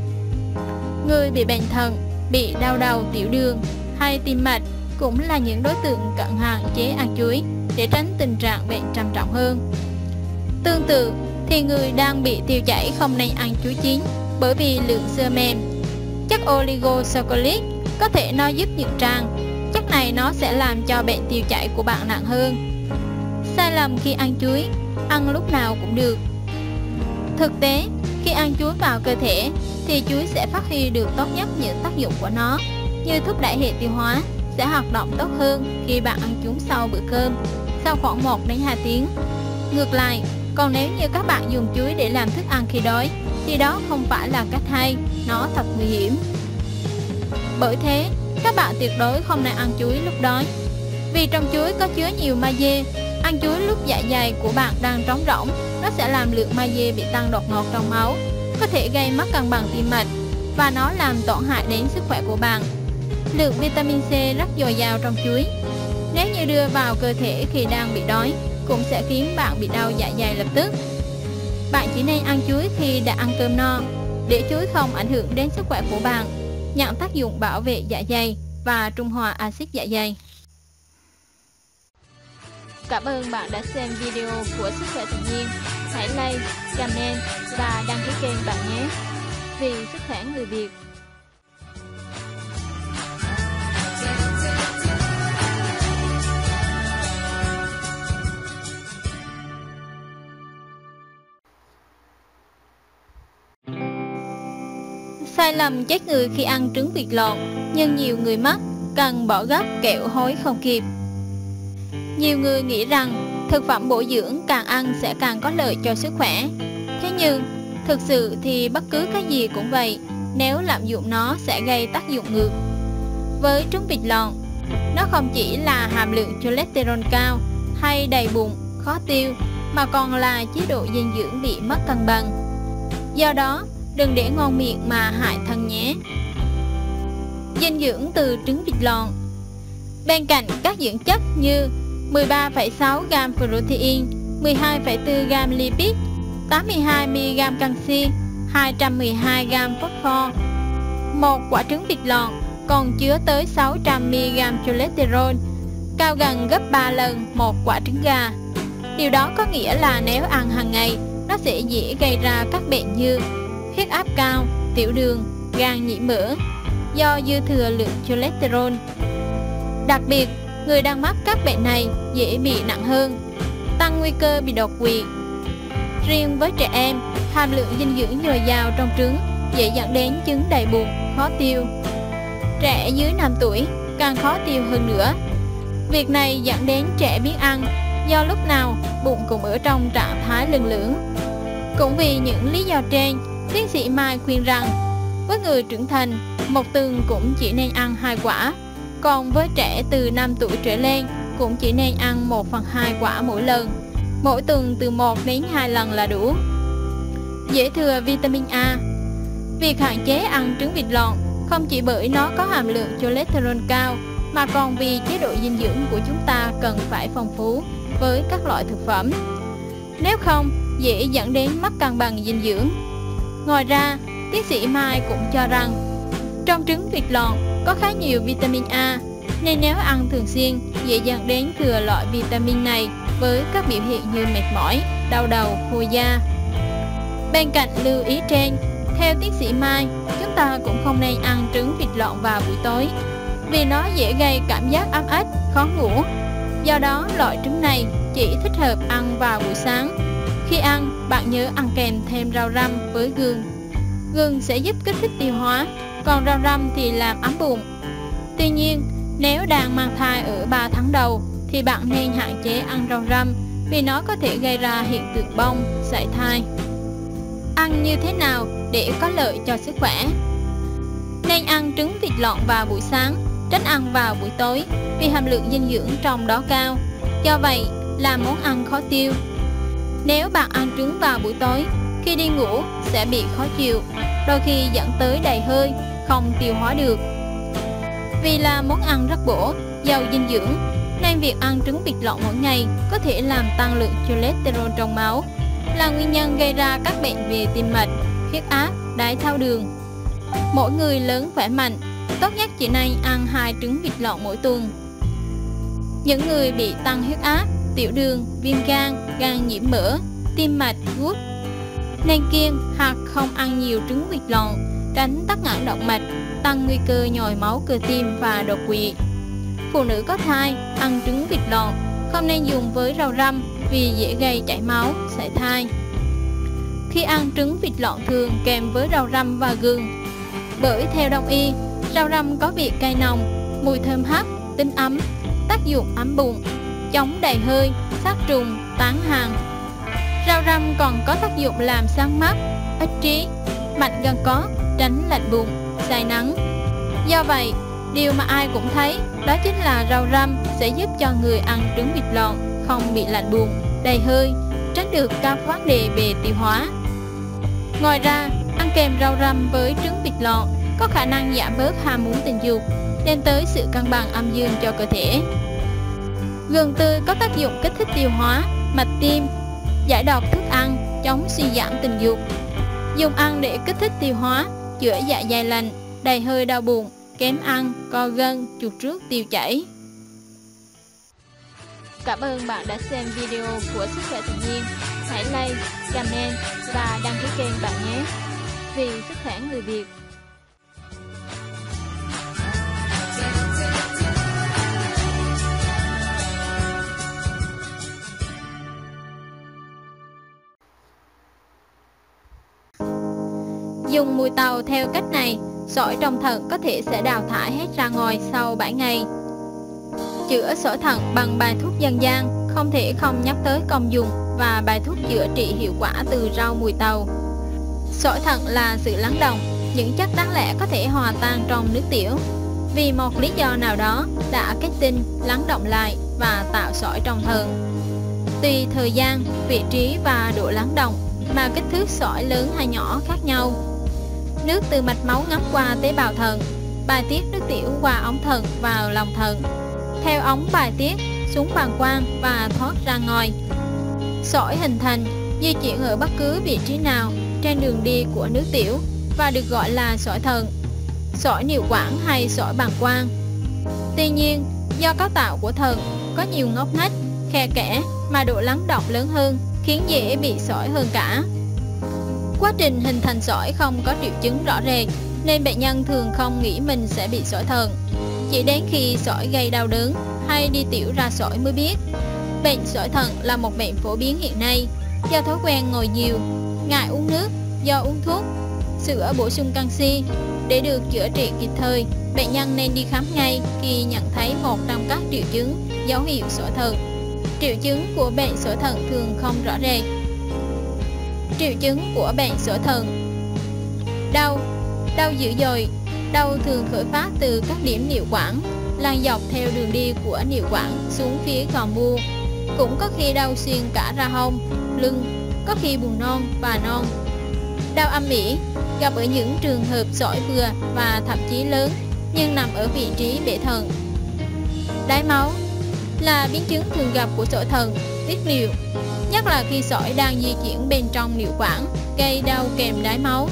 Người bị bệnh thận, bị đau đầu, tiểu đường hay tim mạch cũng là những đối tượng cần hạn chế ăn chuối để tránh tình trạng bệnh trầm trọng hơn. Tương tự thì người đang bị tiêu chảy không nên ăn chuối chín, bởi vì lượng xơ mềm, chất oligosaccharide có thể nó giúp nhuận tràng. Chất này nó sẽ làm cho bệnh tiêu chảy của bạn nặng hơn. Sai lầm khi ăn chuối: ăn lúc nào cũng được. Thực tế, khi ăn chuối vào cơ thể thì chuối sẽ phát huy được tốt nhất những tác dụng của nó, như thúc đẩy hệ tiêu hóa, sẽ hoạt động tốt hơn khi bạn ăn chúng sau bữa cơm, sau khoảng một đến hai tiếng. Ngược lại, còn nếu như các bạn dùng chuối để làm thức ăn khi đói, thì đó không phải là cách hay, nó thật nguy hiểm. Bởi thế, các bạn tuyệt đối không nên ăn chuối lúc đói, vì trong chuối có chứa nhiều magie. Ăn chuối lúc dạ dày của bạn đang trống rỗng, nó sẽ làm lượng magie bị tăng đột ngột trong máu, có thể gây mất cân bằng tim mạch, và nó làm tổn hại đến sức khỏe của bạn. Lượng vitamin C rất dồi dào trong chuối, nếu như đưa vào cơ thể khi đang bị đói, cũng sẽ khiến bạn bị đau dạ dày lập tức. Bạn chỉ nên ăn chuối khi đã ăn cơm no, để chuối không ảnh hưởng đến sức khỏe của bạn, nhận tác dụng bảo vệ dạ dày và trung hòa axit dạ dày. Cảm ơn bạn đã xem video của Sức khỏe tự nhiên. Hãy like, comment và đăng ký kênh bạn nhé. Vì sức khỏe người Việt. Sai lầm chết người khi ăn trứng vịt lộn, nhưng nhiều người mắc, cần bỏ gấp kẻo hối không kịp. Nhiều người nghĩ rằng thực phẩm bổ dưỡng càng ăn sẽ càng có lợi cho sức khỏe. Thế nhưng, thực sự thì bất cứ cái gì cũng vậy, nếu lạm dụng nó sẽ gây tác dụng ngược. Với trứng vịt lộn, nó không chỉ là hàm lượng cholesterol cao hay đầy bụng, khó tiêu, mà còn là chế độ dinh dưỡng bị mất cân bằng. Do đó, đừng để ngon miệng mà hại thân nhé. Dinh dưỡng từ trứng vịt lộn: bên cạnh các dưỡng chất như mười ba phẩy sáu gam protein, mười hai phẩy bốn gam lipid, tám mươi hai mi li gam canxi hai trăm mười hai gam phosphor. Một quả trứng vịt lộn còn chứa tới sáu trăm mi li gam cholesterol, cao gần gấp ba lần một quả trứng gà. Điều đó có nghĩa là nếu ăn hàng ngày, nó sẽ dễ gây ra các bệnh như huyết áp cao, tiểu đường, gan nhiễm mỡ do dư thừa lượng cholesterol. Đặc biệt, người đang mắc các bệnh này dễ bị nặng hơn, tăng nguy cơ bị đột quỵ. Riêng với trẻ em, hàm lượng dinh dưỡng dồi dào trong trứng dễ dẫn đến chứng đầy bụng, khó tiêu. Trẻ dưới năm tuổi càng khó tiêu hơn nữa. Việc này dẫn đến trẻ biếng ăn, do lúc nào bụng cũng ở trong trạng thái lưng lửng. Cũng vì những lý do trên, tiến sĩ Mai khuyên rằng với người trưởng thành, một tuần cũng chỉ nên ăn hai quả, còn với trẻ từ năm tuổi trở lên cũng chỉ nên ăn một phần hai quả mỗi lần, mỗi tuần từ một đến hai lần là đủ. Dễ thừa vitamin A. Việc hạn chế ăn trứng vịt lộn không chỉ bởi nó có hàm lượng cholesterol cao, mà còn vì chế độ dinh dưỡng của chúng ta cần phải phong phú với các loại thực phẩm. Nếu không, dễ dẫn đến mất cân bằng dinh dưỡng. Ngoài ra, tiến sĩ Mai cũng cho rằng trong trứng vịt lộn có khá nhiều vitamin A, nên nếu ăn thường xuyên dễ dẫn đến thừa loại vitamin này với các biểu hiện như mệt mỏi, đau đầu, khô da. Bên cạnh lưu ý trên, theo tiến sĩ Mai, chúng ta cũng không nên ăn trứng vịt lộn vào buổi tối, vì nó dễ gây cảm giác ấm ếch, khó ngủ. Do đó, loại trứng này chỉ thích hợp ăn vào buổi sáng. Khi ăn, bạn nhớ ăn kèm thêm rau răm với gừng. Gừng sẽ giúp kích thích tiêu hóa, còn rau răm thì làm ấm bụng. Tuy nhiên, nếu đang mang thai ở ba tháng đầu thì bạn nên hạn chế ăn rau răm, vì nó có thể gây ra hiện tượng bong, sảy thai. Ăn như thế nào để có lợi cho sức khỏe? Nên ăn trứng vịt lộn vào buổi sáng, tránh ăn vào buổi tối vì hàm lượng dinh dưỡng trong đó cao. Do vậy, làm món ăn khó tiêu. Nếu bạn ăn trứng vào buổi tối, khi đi ngủ sẽ bị khó chịu, đôi khi dẫn tới đầy hơi, không tiêu hóa được. Vì là món ăn rất bổ, giàu dinh dưỡng, nên việc ăn trứng vịt lộn mỗi ngày có thể làm tăng lượng cholesterol trong máu, là nguyên nhân gây ra các bệnh về tim mạch, huyết áp, đái tháo đường. Mỗi người lớn khỏe mạnh, tốt nhất chỉ nên ăn hai trứng vịt lộn mỗi tuần. Những người bị tăng huyết áp, tiểu đường, viêm gan, gan nhiễm mỡ, tim mạch, gút nên kiêng hoặc không ăn nhiều trứng vịt lộn, tránh tắc nghẽn động mạch, tăng nguy cơ nhồi máu cơ tim và đột quỵ. Phụ nữ có thai ăn trứng vịt lộn không nên dùng với rau răm vì dễ gây chảy máu, sảy thai. Khi ăn trứng vịt lộn thường kèm với rau răm và gừng, bởi theo đông y, rau răm có vị cay nồng, mùi thơm hắc, tính ấm, tác dụng ấm bụng, chống đầy hơi, sát trùng, tán hàn. Rau răm còn có tác dụng làm sáng mắt, ích trí, mạnh gan có, tránh lạnh bụng, say nắng. Do vậy, điều mà ai cũng thấy đó chính là rau răm sẽ giúp cho người ăn trứng vịt lộn không bị lạnh bụng, đầy hơi, tránh được các vấn đề về tiêu hóa. Ngoài ra, ăn kèm rau răm với trứng vịt lộn có khả năng giảm bớt ham muốn tình dục, đem tới sự cân bằng âm dương cho cơ thể. Gừng tươi có tác dụng kích thích tiêu hóa, mạch tim, giải độc thức ăn, chống suy giảm tình dục. Dùng ăn để kích thích tiêu hóa, chữa dạ dày lạnh, đầy hơi đau bụng, kém ăn, co gân, chuột rước tiêu chảy. Cảm ơn bạn đã xem video của Sức khỏe tự nhiên. Hãy like, comment và đăng ký kênh bạn nhé. Vì sức khỏe người Việt. Dùng mùi tàu theo cách này, sỏi trong thận có thể sẽ đào thải hết ra ngoài sau bảy ngày. Chữa sỏi thận bằng bài thuốc dân gian, không thể không nhắc tới công dụng và bài thuốc chữa trị hiệu quả từ rau mùi tàu. Sỏi thận là sự lắng động, những chất đáng lẽ có thể hòa tan trong nước tiểu. Vì một lý do nào đó đã kết tinh, lắng động lại và tạo sỏi trong thận. Tùy thời gian, vị trí và độ lắng động mà kích thước sỏi lớn hay nhỏ khác nhau. Nước từ mạch máu ngấm qua tế bào thận, bài tiết nước tiểu qua ống thận vào lòng thận, theo ống bài tiết xuống bàng quang và thoát ra ngoài. Sỏi hình thành, di chuyển ở bất cứ vị trí nào trên đường đi của nước tiểu và được gọi là sỏi thận, sỏi niệu quản hay sỏi bàng quang. Tuy nhiên, do cấu tạo của thận có nhiều ngóc ngách, khe kẽ mà độ lắng đọng lớn hơn khiến dễ bị sỏi hơn cả. Quá trình hình thành sỏi không có triệu chứng rõ rệt nên bệnh nhân thường không nghĩ mình sẽ bị sỏi thận. Chỉ đến khi sỏi gây đau đớn hay đi tiểu ra sỏi mới biết. Bệnh sỏi thận là một bệnh phổ biến hiện nay do thói quen ngồi nhiều, ngại uống nước, do uống thuốc, sữa bổ sung canxi. Để được chữa trị kịp thời, bệnh nhân nên đi khám ngay khi nhận thấy một trong các triệu chứng dấu hiệu sỏi thận. Triệu chứng của bệnh sỏi thận thường không rõ rệt. Triệu chứng của bệnh sỏi thận: đau, đau dữ dội. Đau thường khởi phát từ các điểm niệu quản, lan dọc theo đường đi của niệu quản xuống phía gò mua. Cũng có khi đau xuyên cả ra hông, lưng, có khi buồn non và non. Đau âm ỉ, gặp ở những trường hợp sỏi vừa và thậm chí lớn nhưng nằm ở vị trí bể thận. Đái máu là biến chứng thường gặp của sỏi thận, tiết niệu, nhất là khi sỏi đang di chuyển bên trong niệu quản, gây đau kèm đái máu.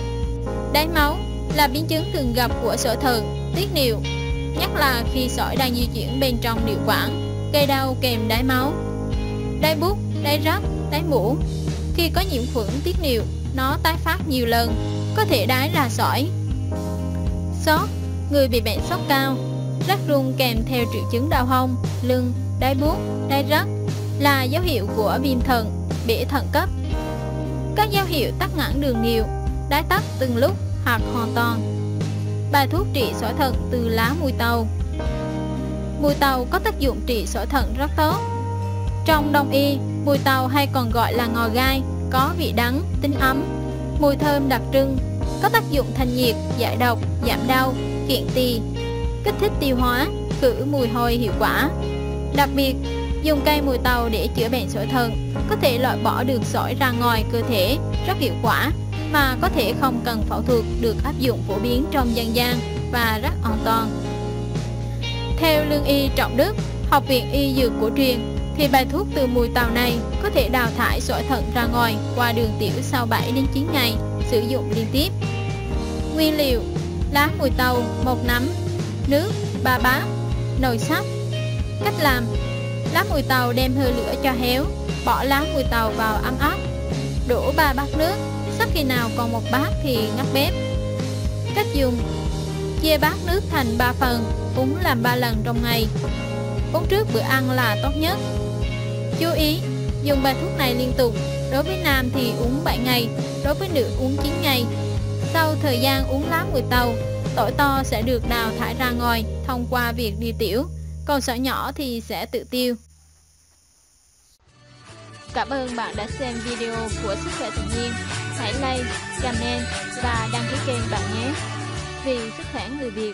Đái máu là biến chứng thường gặp của sỏi thận, tiết niệu, nhất là khi sỏi đang di chuyển bên trong niệu quản, gây đau kèm đái máu. Đái bút, đái rắc, đái mũ. Khi có nhiễm khuẩn tiết niệu, nó tái phát nhiều lần, có thể đái ra sỏi. Sốt, người bị bệnh sốt cao, rát run kèm theo triệu chứng đau hông, lưng, đái buốt, đái rắc là dấu hiệu của viêm thận, bể thận cấp. Các dấu hiệu tắc nghẽn đường niệu, đái tắc từng lúc hoặc hoàn toàn. Bài thuốc trị sỏi thận từ lá mùi tàu. Mùi tàu có tác dụng trị sỏi thận rất tốt. Trong đông y, mùi tàu hay còn gọi là ngò gai, có vị đắng, tính ấm, mùi thơm đặc trưng, có tác dụng thanh nhiệt, giải độc, giảm đau, kiện tỳ, kích thích tiêu hóa, khử mùi hôi hiệu quả. Đặc biệt, dùng cây mùi tàu để chữa bệnh sỏi thận có thể loại bỏ được sỏi ra ngoài cơ thể rất hiệu quả, mà có thể không cần phẫu thuật, được áp dụng phổ biến trong dân gian và rất an toàn. Theo lương y Trọng Đức, Học viện Y Dược Cổ truyền, thì bài thuốc từ mùi tàu này có thể đào thải sỏi thận ra ngoài qua đường tiểu sau bảy đến chín ngày sử dụng liên tiếp. Nguyên liệu: lá mùi tàu một nắm, nước ba bát, nồi sắt. Cách làm: lá mùi tàu đem hơi lửa cho héo, bỏ lá mùi tàu vào ấm áp, đổ ba bát nước, sắp khi nào còn một bát thì ngắt bếp. Cách dùng: chia bát nước thành ba phần, uống làm ba lần trong ngày. Uống trước bữa ăn là tốt nhất. Chú ý, dùng bài thuốc này liên tục. Đối với nam thì uống bảy ngày, đối với nữ uống chín ngày. Sau thời gian uống lá mùi tàu, sỏi to sẽ được đào thải ra ngoài thông qua việc đi tiểu, còn sỏi nhỏ thì sẽ tự tiêu. Cảm ơn bạn đã xem video của Sức khỏe tự nhiên. Hãy like, comment và đăng ký kênh bạn nhé. Vì sức khỏe người Việt.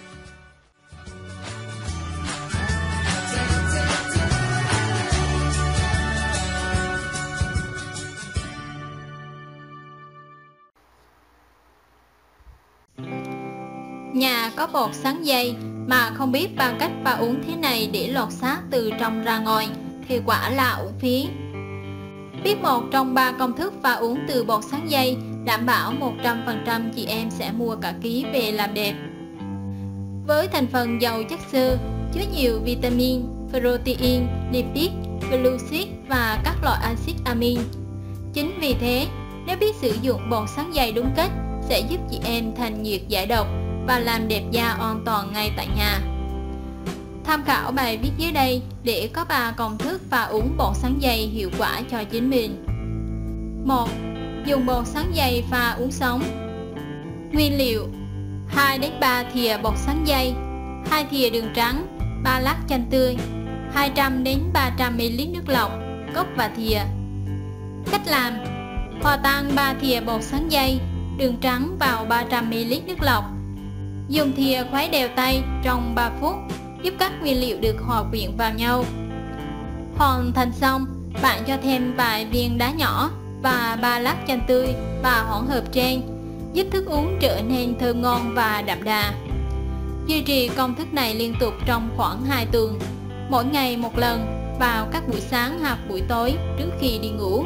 Nhà có bột sắn dây mà không biết bằng cách pha uống thế này để lột xác từ trong ra ngoài thì quả là uổng phí. Biết một trong ba công thức pha uống từ bột sắn dây đảm bảo một trăm phần trăm chị em sẽ mua cả ký về làm đẹp. Với thành phần giàu chất xơ, chứa nhiều vitamin, protein, lipid, glucid và các loại axit amin. Chính vì thế, nếu biết sử dụng bột sắn dây đúng cách sẽ giúp chị em thanh nhiệt giải độc và làm đẹp da an toàn ngay tại nhà. Tham khảo bài viết dưới đây để có ba công thức pha uống bột sắn dây hiệu quả cho chính mình. một. Dùng bột sắn dây pha uống sống. Nguyên liệu: hai đến ba thìa bột sắn dây, hai thìa đường trắng, ba lát chanh tươi, hai trăm đến ba trăm mi li lít nước lọc, cốc và thìa. Cách làm: hòa tan ba thìa bột sắn dây, đường trắng vào ba trăm mi li lít nước lọc. Dùng thìa khuấy đều tay trong ba phút, giúp các nguyên liệu được hòa quyện vào nhau. Hoàn thành xong, bạn cho thêm vài viên đá nhỏ và ba lát chanh tươi và hỗn hợp trên, giúp thức uống trở nên thơm ngon và đậm đà. Duy trì công thức này liên tục trong khoảng hai tuần, mỗi ngày một lần vào các buổi sáng hoặc buổi tối trước khi đi ngủ.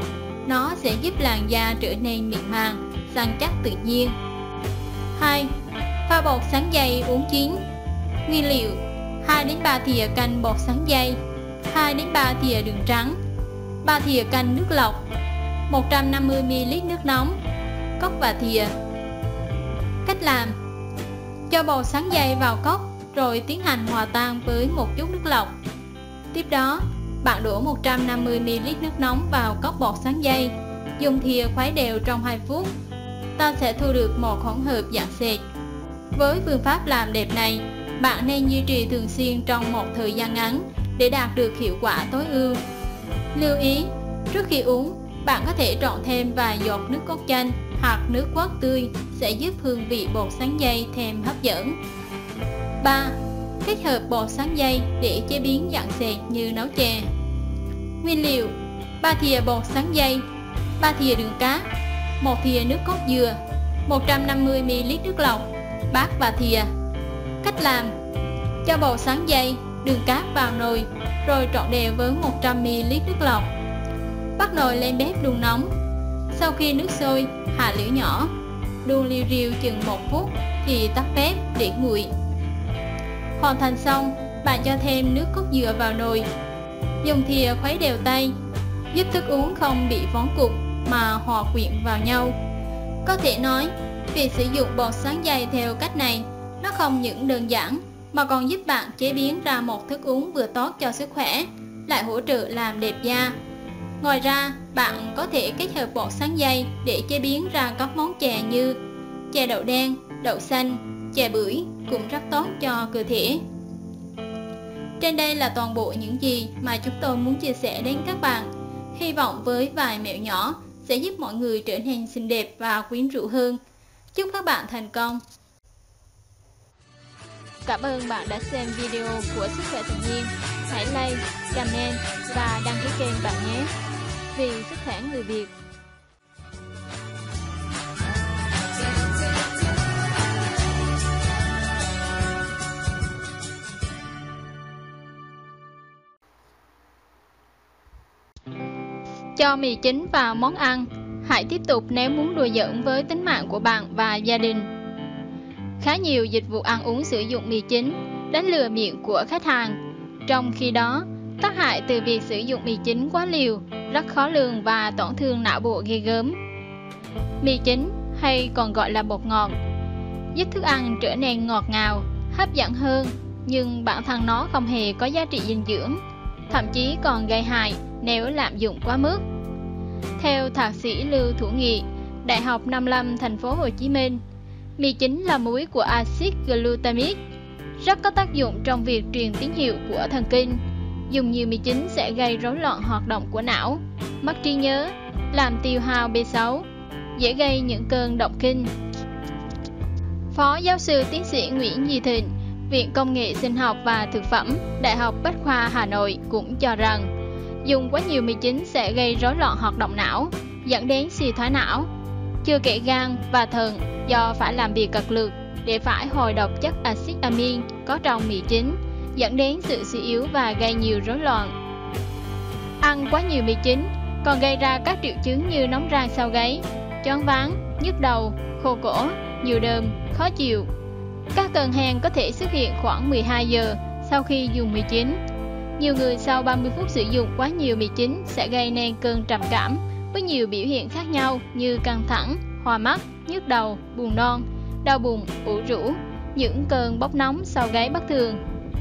Nó sẽ giúp làn da trở nên mịn màng, săn chắc tự nhiên. hai. Pha bột sắn dây uống chín. Nguyên liệu: hai đến ba thìa canh bột sắn dây, hai đến ba thìa đường trắng, ba thìa canh nước lọc, một trăm năm mươi mi li lít nước nóng, cốc và thìa. Cách làm: cho bột sắn dây vào cốc rồi tiến hành hòa tan với một chút nước lọc. Tiếp đó, bạn đổ một trăm năm mươi mi li lít nước nóng vào cốc bột sắn dây, dùng thìa khuấy đều trong hai phút. Ta sẽ thu được một hỗn hợp dạng sệt. Với phương pháp làm đẹp này, bạn nên duy trì thường xuyên trong một thời gian ngắn để đạt được hiệu quả tối ưu. Lưu ý, trước khi uống, bạn có thể trộn thêm vài giọt nước cốt chanh hoặc nước quất tươi sẽ giúp hương vị bột sắn dây thêm hấp dẫn. ba. Kết hợp bột sắn dây để chế biến dạng sệt như nấu chè. Nguyên liệu: ba thìa bột sắn dây, ba thìa đường cát, một thìa nước cốt dừa, một trăm năm mươi mi li lít nước lọc, bát và thìa. Cách làm: cho bột sắn dây, đường cát vào nồi rồi trộn đều với một trăm mi li lít nước lọc. Bắt nồi lên bếp đun nóng. Sau khi nước sôi, hạ lửa nhỏ, đun liu riu chừng một phút thì tắt bếp để nguội. Hoàn thành xong, bạn cho thêm nước cốt dừa vào nồi, dùng thìa khuấy đều tay, giúp thức uống không bị vón cục mà hòa quyện vào nhau. Có thể nói, việc sử dụng bột sắn dây theo cách này nó không những đơn giản mà còn giúp bạn chế biến ra một thức uống vừa tốt cho sức khỏe, lại hỗ trợ làm đẹp da. Ngoài ra, bạn có thể kết hợp bột sắn dây để chế biến ra các món chè như chè đậu đen, đậu xanh, chè bưởi cũng rất tốt cho cơ thể. Trên đây là toàn bộ những gì mà chúng tôi muốn chia sẻ đến các bạn. Hy vọng với vài mẹo nhỏ sẽ giúp mọi người trở nên xinh đẹp và quyến rũ hơn. Chúc các bạn thành công. Cảm ơn bạn đã xem video của Sức khỏe tự nhiên. Hãy like, comment và đăng ký kênh bạn nhé. Vì sức khỏe người Việt. Cho mì chính vào món ăn. Hãy tiếp tục nếu muốn đùa giỡn với tính mạng của bạn và gia đình. Khá nhiều dịch vụ ăn uống sử dụng mì chính đánh lừa miệng của khách hàng. Trong khi đó, tác hại từ việc sử dụng mì chính quá liều rất khó lường và tổn thương não bộ ghê gớm. Mì chính, hay còn gọi là bột ngọt, giúp thức ăn trở nên ngọt ngào, hấp dẫn hơn, nhưng bản thân nó không hề có giá trị dinh dưỡng, thậm chí còn gây hại nếu lạm dụng quá mức. Theo thạc sĩ Lưu Thủ Nghị, Đại học năm mươi lăm Thành phố Hồ Chí Minh, mì chính là muối của axit glutamic, rất có tác dụng trong việc truyền tín hiệu của thần kinh. Dùng nhiều mì chính sẽ gây rối loạn hoạt động của não, mất trí nhớ, làm tiêu hao B sáu, dễ gây những cơn động kinh. Phó giáo sư tiến sĩ Nguyễn Duy Thịnh, Viện Công nghệ Sinh học và Thực phẩm, Đại học Bách khoa Hà Nội cũng cho rằng dùng quá nhiều mì chính sẽ gây rối loạn hoạt động não, dẫn đến suy thoái não. Chưa kể gan và thận do phải làm việc cật lực để phải hồi độc chất axit amin có trong mì chính, dẫn đến sự suy yếu và gây nhiều rối loạn. Ăn quá nhiều mì chính còn gây ra các triệu chứng như nóng ran sau gáy, choáng váng, nhức đầu, khô cổ, nhiều đờm, khó chịu. Các cơn hen có thể xuất hiện khoảng mười hai giờ sau khi dùng mì chính. Nhiều người sau ba mươi phút sử dụng quá nhiều mì chính sẽ gây nên cơn trầm cảm với nhiều biểu hiện khác nhau như căng thẳng, hoa mắt, nhức đầu, buồn nôn, đau bụng, ủ rũ, những cơn bốc nóng sau gáy bất thường.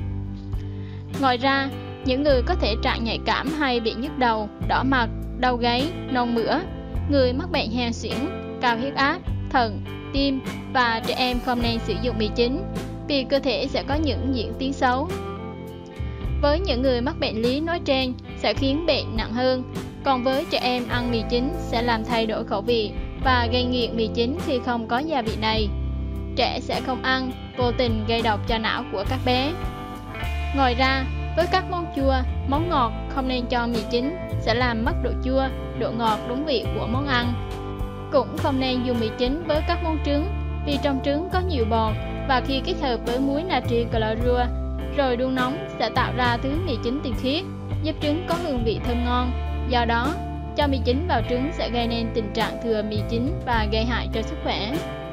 Ngoài ra, những người có thể trạng nhạy cảm hay bị nhức đầu, đỏ mặt, đau gáy, nôn mửa, người mắc bệnh hen suyễn, cao huyết áp, thận, tim và trẻ em không nên sử dụng mì chính vì cơ thể sẽ có những diễn tiến xấu. Với những người mắc bệnh lý nói trên sẽ khiến bệnh nặng hơn, còn với trẻ em ăn mì chính sẽ làm thay đổi khẩu vị và gây nghiện mì chính khi không có gia vị này. Trẻ sẽ không ăn, vô tình gây độc cho não của các bé. Ngoài ra, với các món chua, món ngọt không nên cho mì chính sẽ làm mất độ chua, độ ngọt đúng vị của món ăn. Cũng không nên dùng mì chính với các món trứng vì trong trứng có nhiều bọt và khi kết hợp với muối natri clorua rồi đun nóng sẽ tạo ra thứ mì chính tinh khiết, giúp trứng có hương vị thơm ngon. Do đó, cho mì chính vào trứng sẽ gây nên tình trạng thừa mì chính và gây hại cho sức khỏe.